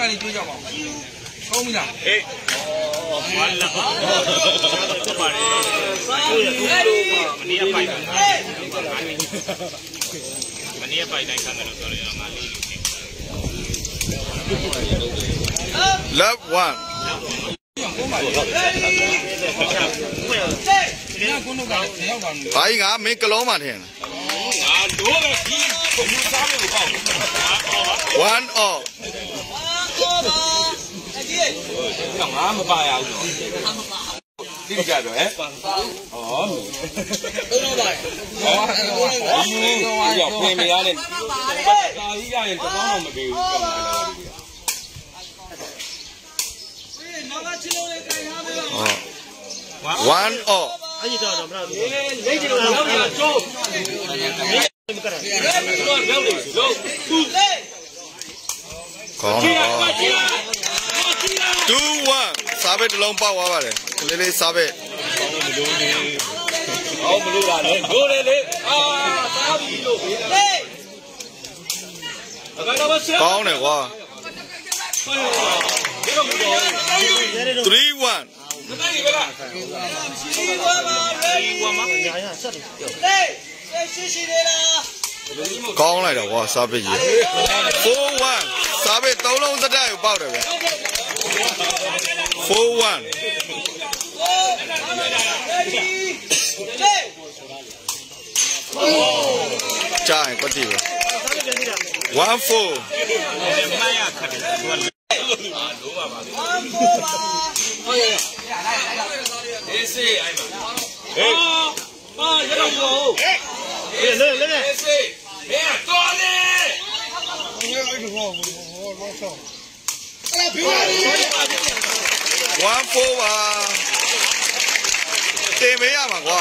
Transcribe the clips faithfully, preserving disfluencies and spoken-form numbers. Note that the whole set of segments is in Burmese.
你追着吧，高米啦。哎，哦，完了，这把人，你也摆的，你也摆的，看到了，说的要哪里 ？Love one。阿姨啊，没个老马天。One all。 干嘛没办呀？你家的哎？哦。哦，要便宜啊嘞！大一家人这帮没给干嘛的？ 哦。One all。ကောင်းတယ် two one စားပဲတစ်လုံးပေါက်သွားပါတယ်လေးလေးစားပဲဟောမလို့လားလေလို့လေလေအာစားပြီလို့ဟေးကောင်းတယ်ကွာ three one မတိုင်ဘူးလားthree oneပါ three oneပါညာရဆက်တယ်ဟေးရှိရှိလေးလားကောင်းလိုက်တော့ကွာစားပဲကြီး four one စားပဲသုံးလုံးစတိုက်ကိုပေါက်တယ်ဗျ four one ကြာရင်ကွတ်တီပဲ one four မိုင်းရခတ်တယ်သူကလုံးပါပါone fourပါဟုတ်ရဲ့အေးစေးအဲ့မှာဟေးအာရတော့ဘူးဟေးလေလေလေအေးစေးမင်းတော်လေ one four ပါတင်မေးရမှာကွာ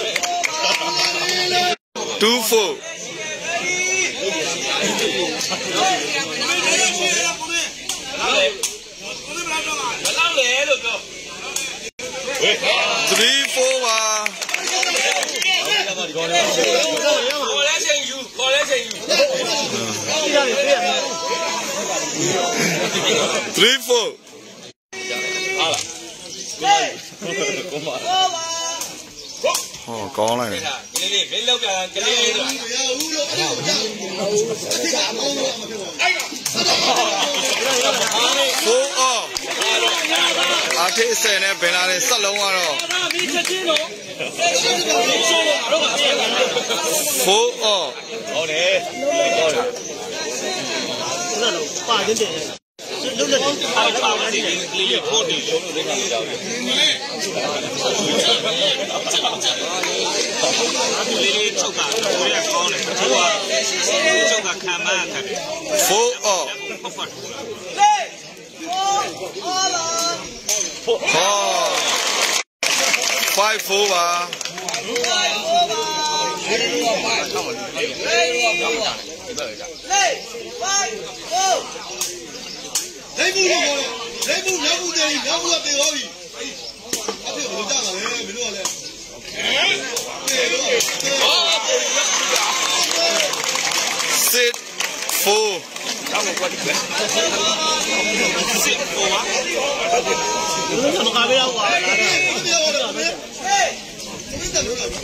two four three four ပါခေါ်လဲချိန်ယူခေါ်လဲချိန်ယူ three four ဟာလားဟောကောင်းလိုက်တယ်ကလေးလေးမင်းလောက်ကကလေးလေးဆိုတာ four off အာထေးဆယ်နဲ့ဘယ်လာလဲဆက်လုံးကတော့ four off ဟုတ်တယ်ဟုတ်တယ်那都八点点လုံးလက်အားပါပါဒီကလေးကိုဒီရှုံးလို့လည်းမကြောက်ဘူး။ဒီလေးချုပ်တာကိုရကောင်းတယ်။သူကချုပ်ကခံမခံတယ်။ four off ဟုတ်ပါဘူး။ဟော five four ပါလေးဘူးလို့လေးဘူးမြောက်ဘူးတယ်မြောက်ဘူးကပြေသွားပြီအဖေဘယ်လိုကြတာလဲမင်းတို့ကလည်း six four တောင်းကိုကြည့်six four ပါမကပေးတော့ပါဟေးမင်းတို့လို့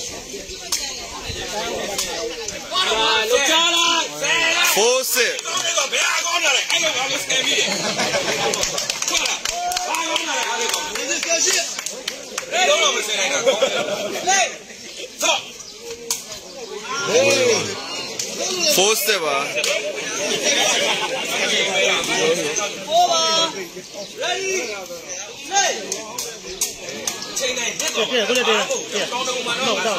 လောက်ကြလား four six ဘယ်အကောင်းလဲအဲ့လိုကောင်စတယ်မီးဟုတ်လားဘာကောင်းလဲအဲ့လိုကောင်ဒီကရှိဘယ်တော့မှမစနိုင်တာကောင်းတယ်ဆော့ four six ပါ four ပါ ready play ချိန်တိုင်းဟစ်တော့ပြည့်ပြည့်ပြည့်တောင်းတော့မှတော့တော့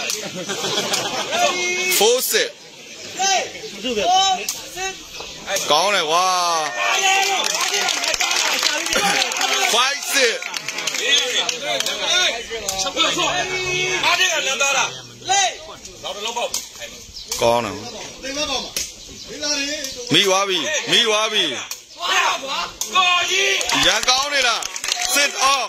four six ကောင်းတယ်ကွာ five six ချက်ပြောဆော့အားတဲ့ကလမ်းသားလားလေတော့လုံးပေါက်ကောင်းတယ်သိမပါမမင်းလာနေမိသွားပြီမိသွားပြီသွားကွာတော်ကြီးရန်ကောင်းနေလား sit off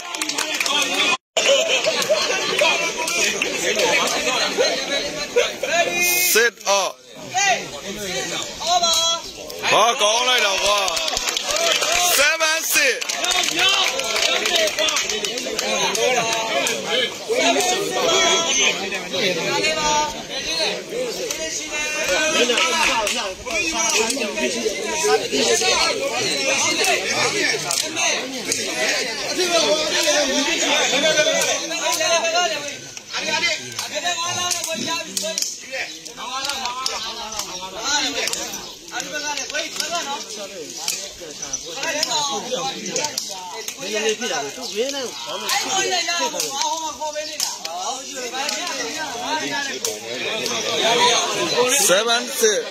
sit off ဟောကောင်းလိုက်တော့ကွာ Seven six.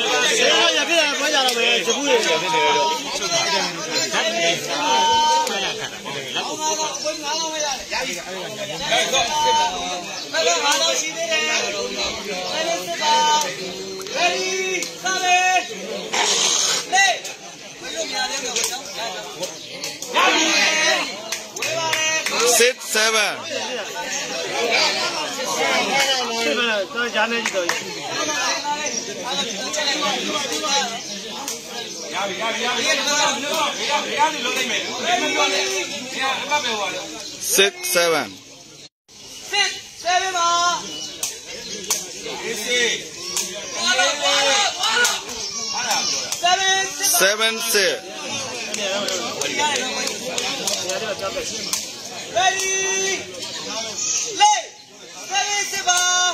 Six seven. Six seven. Six seven ba. Seven six. Ready. Lay. Seven six ba.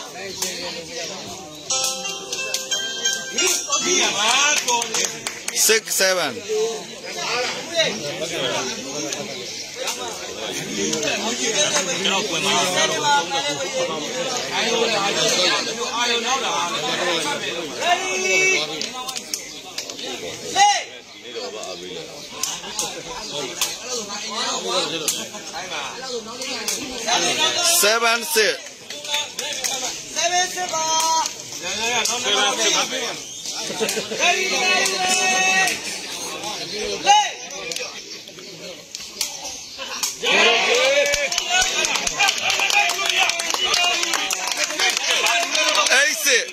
Six seven. Seven six. Seven six ba. Ready, ready, lay. Eight six.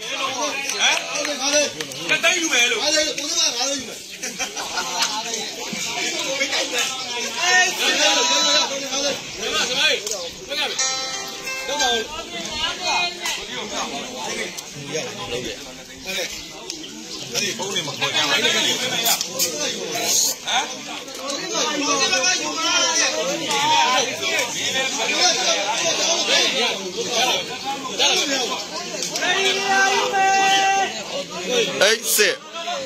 Eight six.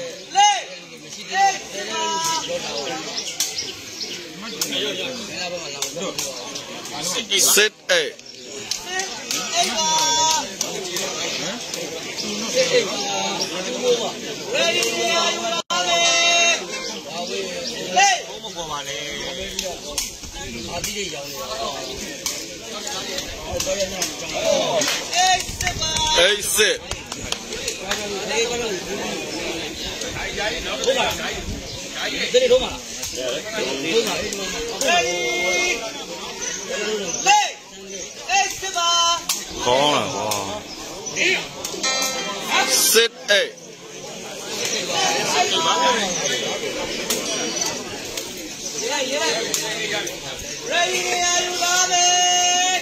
Sit eight. Eight six. Khó là wow. Sit eight. Ready, are you ready?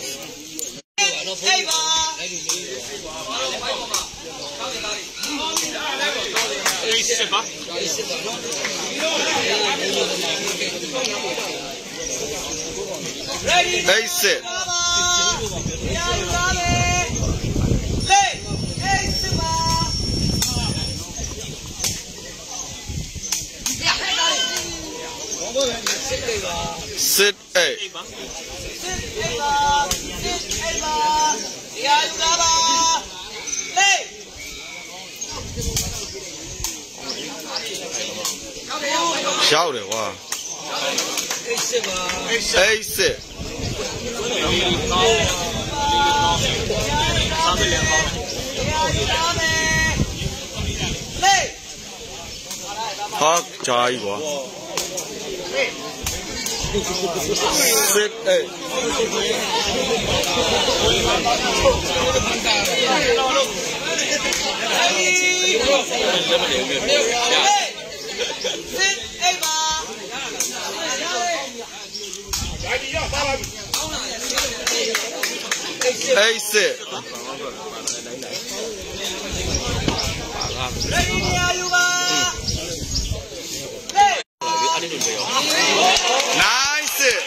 Hey, Ready? Eight six. Sit eight. Shout it, wow. Eight six. Hot chai quá. Sit eight. Eight six. Ready, are you nine six.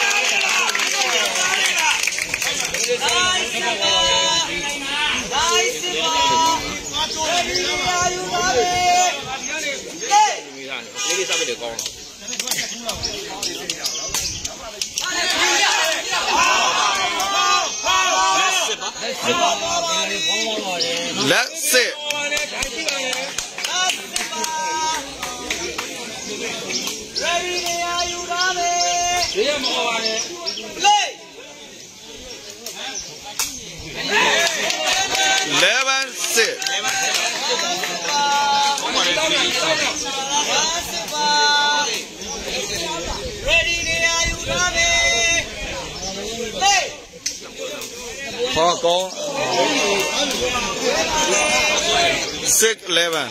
Let's sit. Eleven six. Four goal. Six eleven.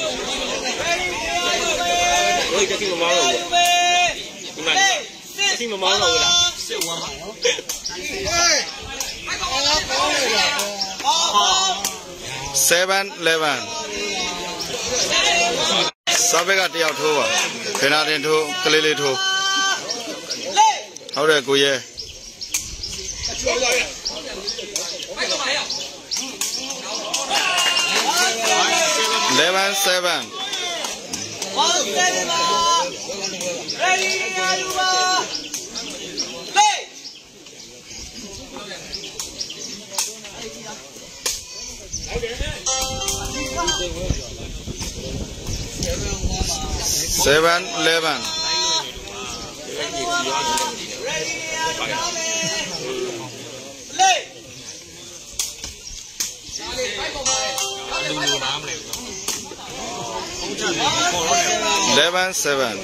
Seven eleven. Sabega tiao thua. Kena den thu, kelele thu. How de kuye. Eleven seven. Seven eleven. Eleven seven.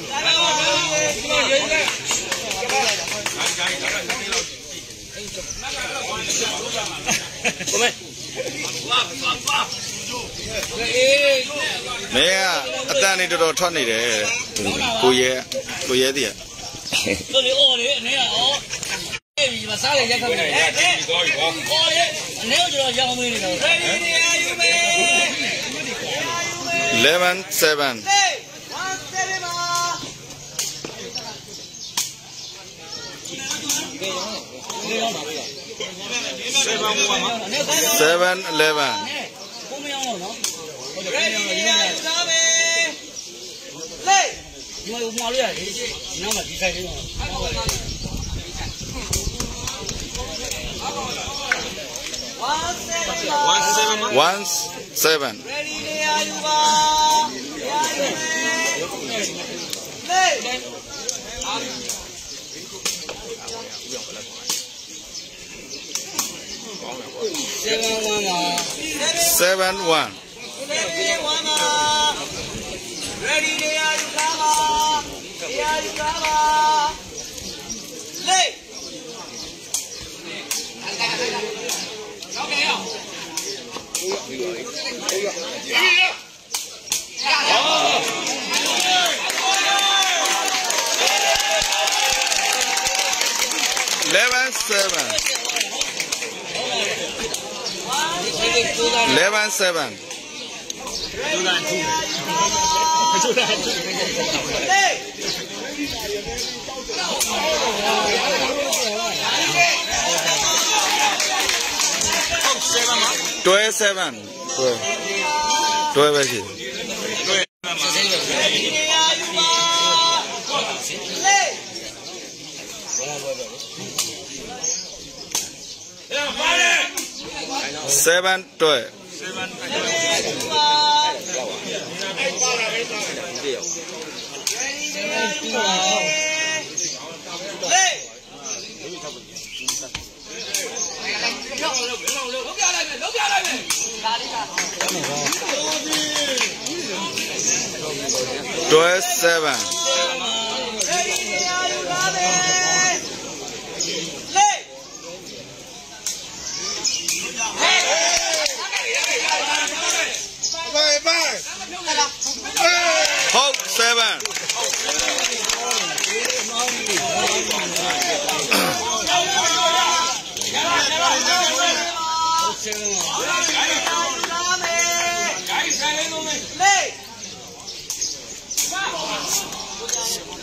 Mẹ, ta này đồ thoát này đấy, cô ye, cô ye đi à? Tôi đi ô đi, này à ô, cái gì mà sao lại ra không này? Ô đi, nếu cho nó ra không đi đâu. Eleven seven. Seven eleven. One seven. Seven one. Ready, they are you come They are you come Lay. Eleven seven. Eleven seven. Twelve seven. Twelve. Twelve is it? Seven twelve. Twelve seven. Hope seven.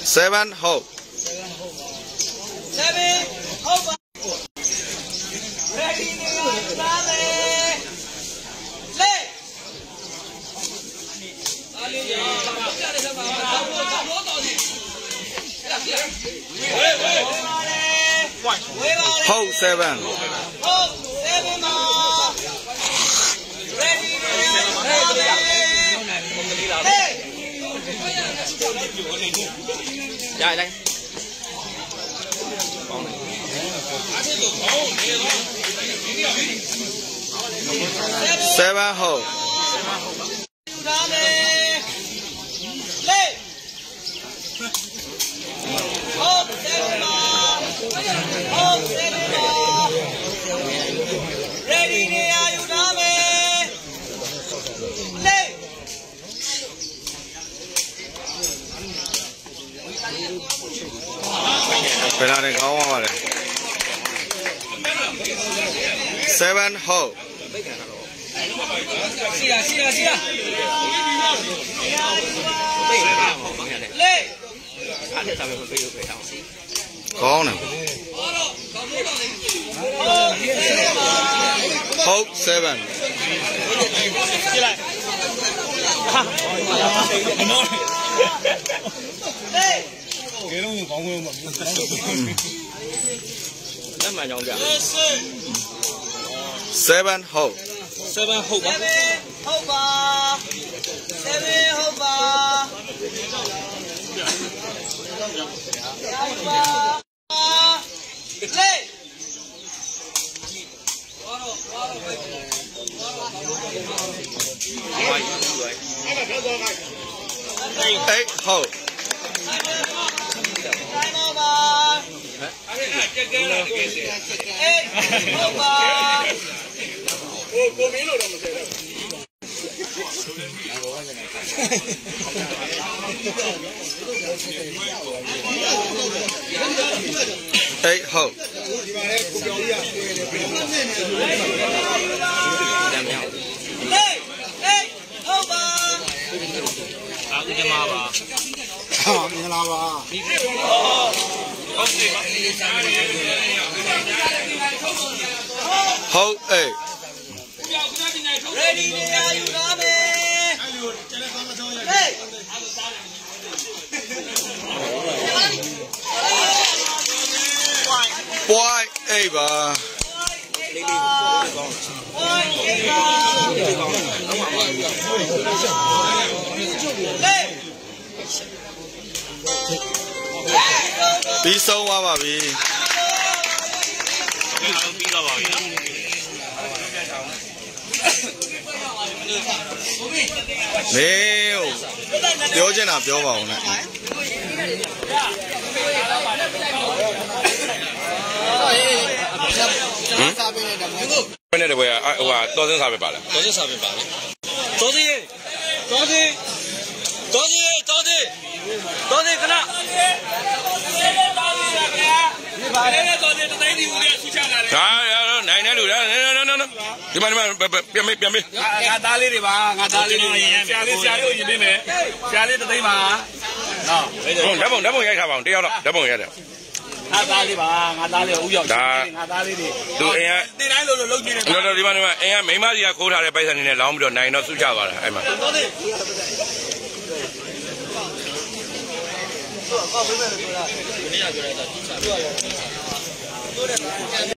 seven hold. Seven hold. Ready to ballet. Lay. Hold seven. Hold seven more. Ready to ballet. Hey. Dạ đây. Seven hold. Lay. Hold seven more. Hold seven more. Ready to you dame. Lay. Penalty cao quá rồi. Seven hold. Sila, sila, sila. Lay. Có nè. Hold seven. Lay. Rất mà nhọn dạ. Seven hold. Seven hold. Seven over. Seven over. Lay. Eight hold. Time over. Eight over. Eight hold. Lay. Eight over. À cái mà bà. À, mình làm à. Hold eight. Ready to you dame. Lay. White eight ba. Bí sâu quá bà bí. Bí đâu bà. Nếuပြောချင်တာပြောပါဦးနဲ့ဘယ်နဲ့တပွဲဟိုဟာတော်စင်းစားပဲပါလားတော်စင်းစားပဲပါလေတော်စင်းတော်စင်းတော်စင်းတော်စင်းတော်စင်းခဏဒီပါလေတော်စင်းတသိန်းဒီဦးလေးဆူချလာတယ်ဟာနိုင်နေလို့လားဒီမှာဒီမှာပြန်မေးပြန်မေးငါသားလေးတွေပါငါသားလေးတွေဆရာလေးဆရာလေးကိုယဉ်ပေးမယ်ဆရာလေးတသိန်းပါနော်ဓာတ်ပုံဓာတ်ပုံရိုက်ထားပါအောင်တယောက်တော့ဓာတ်ပုံရိုက်တယ်ငါသားလေးပါငါသားလေးဦးရောက်ငါသားလေးတွေသူအိမ်ကတင်တိုင်းလို့လို့လုပ်ကြည့်တယ်တော်တော်ဒီမှာဒီမှာအိမ်ကမိမကြီးကခိုးထားတဲ့ပိုက်ဆံနေနဲ့လောင်းပြီးတော့နိုင်တော့စုချသွားတာအဲ့မှာတော်သေးဟုတ်ပါဘူးမင်းတို့ပြောတာဒီနေ့ကပြောလိုက်တာဒီချာပြောရ